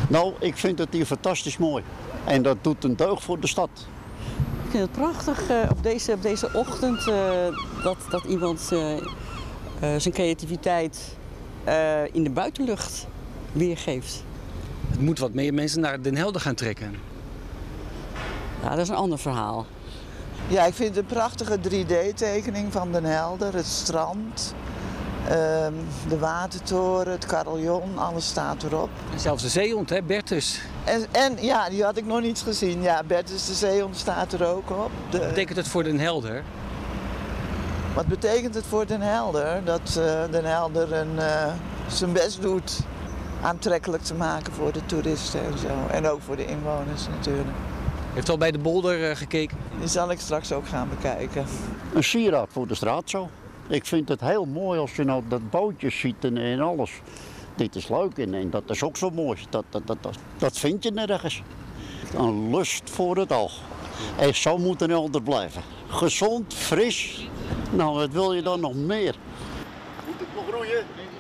Nou, ik vind het hier fantastisch mooi. En dat doet een deugd voor de stad. Ik vind het prachtig op deze ochtend dat iemand zijn creativiteit in de buitenlucht weergeeft. Het moet wat meer mensen naar Den Helder gaan trekken. Ja, dat is een ander verhaal. Ja, ik vind het een prachtige 3D-tekening van Den Helder. Het strand, de watertoren, het carillon, alles staat erop. En zelfs de zeehond, hè, Bertus. En ja, die had ik nog niet gezien. Ja, Bertus de zeehond staat er ook op. Wat betekent het voor Den Helder? Wat betekent het voor Den Helder? Dat Den Helder zijn best doet aantrekkelijk te maken voor de toeristen en zo. En ook voor de inwoners natuurlijk. Heeft u al bij de bolder gekeken? Die zal ik straks ook gaan bekijken. Een sieraad voor de straat zo. Ik vind het heel mooi als je nou dat bootje ziet en alles. Dit is leuk en dat is ook zo mooi. Dat vind je nergens. Een lust voor het oog. En zo moet Den Helder blijven. Gezond, fris. Nou, wat wil je dan nog meer? Moet ik nog roeien?